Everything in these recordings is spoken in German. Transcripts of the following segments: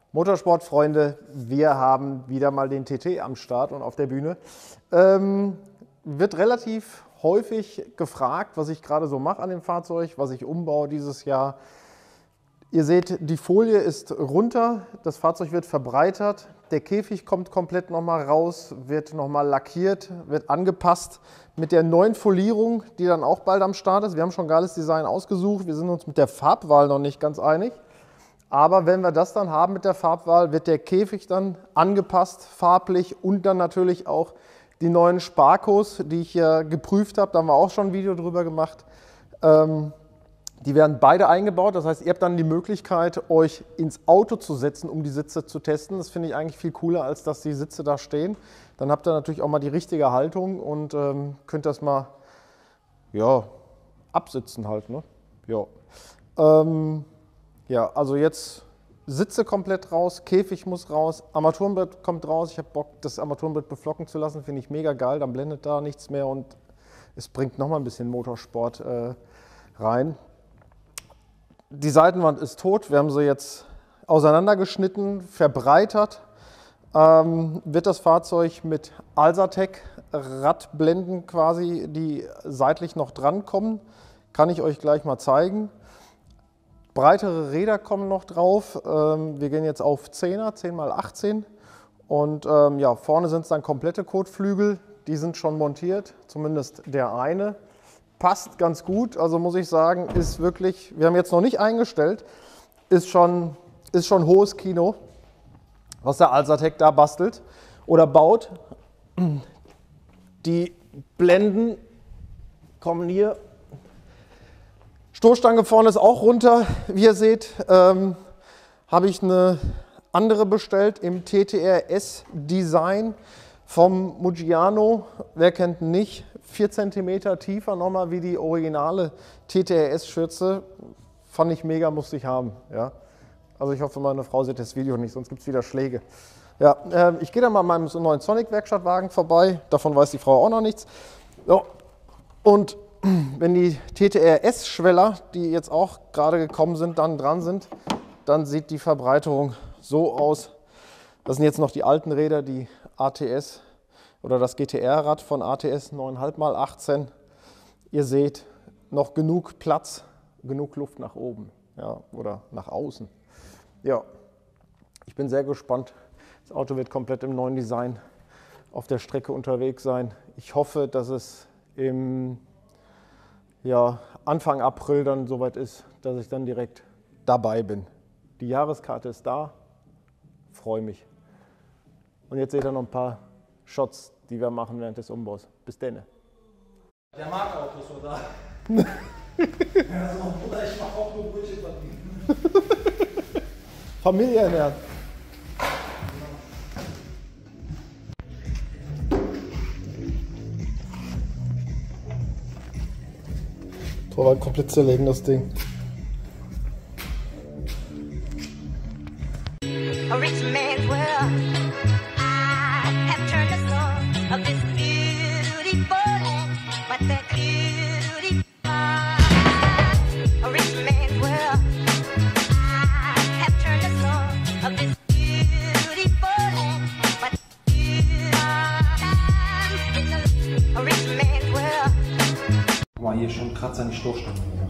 Motorsportfreunde, wir haben wieder mal den TT am Start und auf der Bühne. Wird relativ häufig gefragt, was ich gerade so mache an dem Fahrzeug, was ich umbaue dieses Jahr. Ihr seht, die Folie ist runter, das Fahrzeug wird verbreitert, der Käfig kommt komplett nochmal raus, wird nochmal lackiert, wird angepasst mit der neuen Folierung, die dann auch bald am Start ist. Wir haben schon ein geiles Design ausgesucht, wir sind uns mit der Farbwahl noch nicht ganz einig. Aber wenn wir das dann haben mit der Farbwahl, wird der Käfig dann angepasst, farblich und dann natürlich auch die neuen Sparcos, die ich hier geprüft habe, da haben wir auch schon ein Video drüber gemacht. Die werden beide eingebaut, das heißt, ihr habt dann die Möglichkeit, euch ins Auto zu setzen, um die Sitze zu testen. Das finde ich eigentlich viel cooler, als dass die Sitze da stehen. Dann habt ihr natürlich auch mal die richtige Haltung und könnt das mal ja, absitzen halt. Ne? Ja. Ja, also jetzt Sitze komplett raus, Käfig muss raus, Armaturenbrett kommt raus. Ich habe Bock, das Armaturenbrett beflocken zu lassen, finde ich mega geil. Dann blendet da nichts mehr und es bringt nochmal ein bisschen Motorsport rein. Die Seitenwand ist tot, wir haben sie jetzt auseinandergeschnitten, verbreitert. Wird das Fahrzeug mit Alsatec Radblenden quasi, die seitlich noch dran kommen, kann ich euch gleich mal zeigen. Breitere Räder kommen noch drauf. Wir gehen jetzt auf 10er, 10x18. Und ja, vorne sind es dann komplette Kotflügel. Die sind schon montiert, zumindest der eine. Passt ganz gut, also muss ich sagen, ist wirklich, wir haben jetzt noch nicht eingestellt, ist schon hohes Kino, was der Alsatec da bastelt oder baut. Die Blenden kommen hier. Stoßstange vorne ist auch runter. Wie ihr seht, habe ich eine andere bestellt im TTR-S Design vom Muggiano. Wer kennt ihn nicht? 4 cm tiefer nochmal wie die originale TTR-S-Schürze. Fand ich mega, musste ich haben. Ja. Also ich hoffe, meine Frau sieht das Video nicht, sonst gibt es wieder Schläge. Ja, ich gehe dann mal an meinem neuen Sonic-Werkstattwagen vorbei. Davon weiß die Frau auch noch nichts. Ja. Und wenn die TTR-S-Schweller, die jetzt auch gerade gekommen sind, dann dran sind, dann sieht die Verbreiterung so aus. Das sind jetzt noch die alten Räder, die ATS oder das GTR-Rad von ATS 9,5x18. Ihr seht, noch genug Platz, genug Luft nach oben, ja, oder nach außen. Ja, ich bin sehr gespannt. Das Auto wird komplett im neuen Design auf der Strecke unterwegs sein. Ich hoffe, dass es im Anfang April dann soweit ist, dass ich dann direkt dabei bin. Die Jahreskarte ist da, freue mich. Und jetzt seht ihr noch ein paar Shots, die wir machen während des Umbaus. Bis denne. Der mag Autos, oder? Ja, so, Bruder, ich mach auch nur Brötchen verdienen. Familie ernähren. Torwart komplett zerlegen, das Ding. A rich man's world. I have turned the soul of this beautiful land, but that beauty. A rich man's world. I have turned the soul of this beautiful land, but a rich man's world. Guck mal, hier schon Kratzer an die Stoßstange gemacht.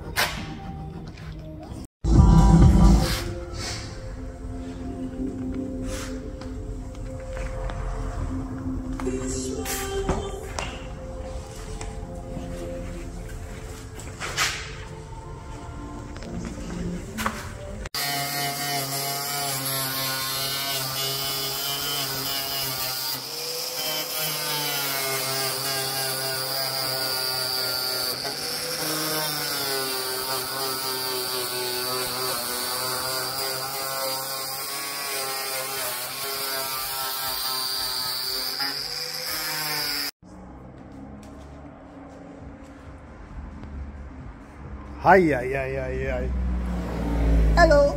Hei. Hallo.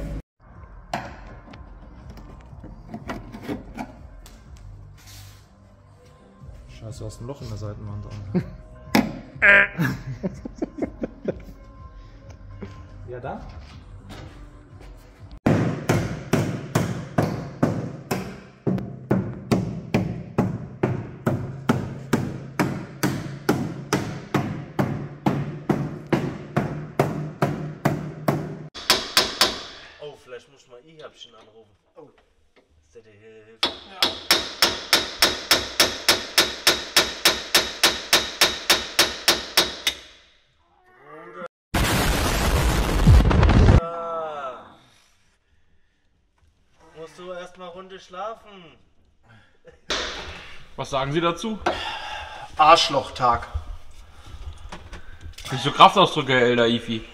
Scheiße, du hast ein Loch in der Seitenwand an. Ja, da? IHABchen anrufen. Oh. ZDF. Ja. Musst du erstmal Runde schlafen. Was sagen Sie dazu? Arschlochtag. Nicht so Kraftausdrücke, Herr Elder Ifi.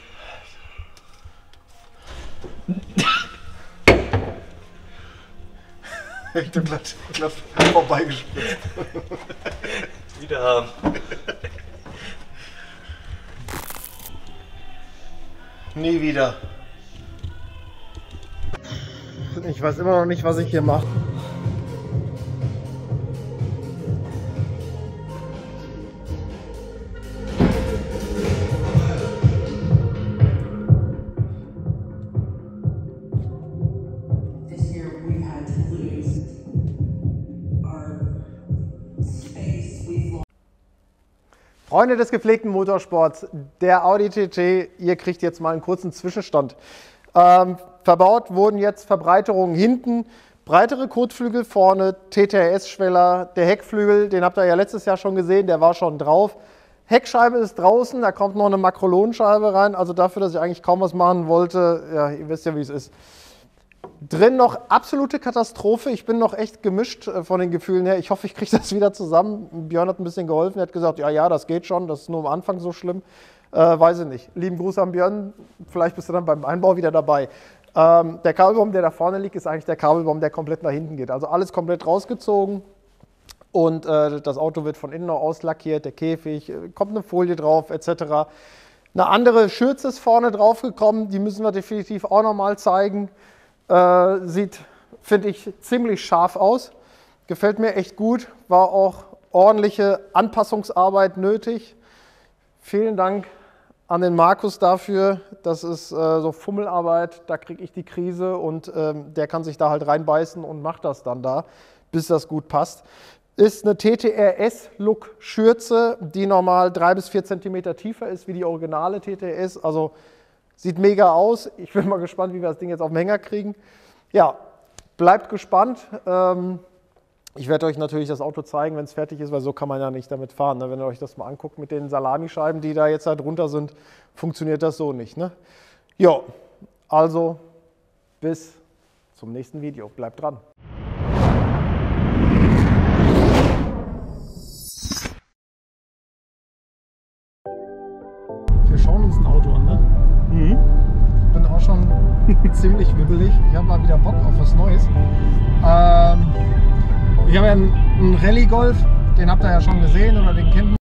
Ich bin glatt vorbeigespritzt. Wieder haben. Nie wieder. Ich weiß immer noch nicht, was ich hier mache. This year we've had to lose our space. We've lost. Freunde des gepflegten Motorsports, der Audi TT, ihr kriegt jetzt mal einen kurzen Zwischenstand. Verbaut wurden jetzt Verbreiterungen hinten, breitere Kotflügel vorne, TTRS-Schweller, der Heckflügel, den habt ihr ja letztes Jahr schon gesehen, der war schon drauf. Heckscheibe ist draußen, da kommt noch eine Makrolonscheibe rein, also dafür, dass ich eigentlich kaum was machen wollte, ja, ihr wisst ja, wie es ist. Drin noch absolute Katastrophe, ich bin noch echt gemischt von den Gefühlen her, ich hoffe, ich kriege das wieder zusammen. Björn hat ein bisschen geholfen, er hat gesagt, ja, das geht schon, das ist nur am Anfang so schlimm. Weiß ich nicht. Lieben Gruß an Björn, vielleicht bist du dann beim Einbau wieder dabei. Der Kabelbaum, der da vorne liegt, ist eigentlich der Kabelbaum, der komplett nach hinten geht. Also alles komplett rausgezogen und das Auto wird von innen noch auslackiert, der Käfig, kommt eine Folie drauf etc. Eine andere Schürze ist vorne drauf gekommen, die müssen wir definitiv auch nochmal zeigen. Sieht, finde ich, ziemlich scharf aus. Gefällt mir echt gut, war auch ordentliche Anpassungsarbeit nötig. Vielen Dank an den Markus dafür, das ist so Fummelarbeit, da kriege ich die Krise und der kann sich da halt reinbeißen und macht das dann da, bis das gut passt. Ist eine TTRS-Look-Schürze, die normal 3 bis 4 cm tiefer ist wie die originale TTS, also sieht mega aus. Ich bin mal gespannt, wie wir das Ding jetzt auf den Hänger kriegen. Ja, bleibt gespannt. Ich werde euch natürlich das Auto zeigen, wenn es fertig ist, weil so kann man ja nicht damit fahren. Ne? Wenn ihr euch das mal anguckt mit den Salamischeiben, die da jetzt halt drunter sind, funktioniert das so nicht. Ne? Ja, also bis zum nächsten Video. Bleibt dran. Wir schauen uns ein Auto an, ne? Mhm. Ich bin auch schon ziemlich wibbelig. Ich habe mal wieder Bock auf was Neues. Ich habe ja einen Rallye Golf, den habt ihr ja schon gesehen oder den kennt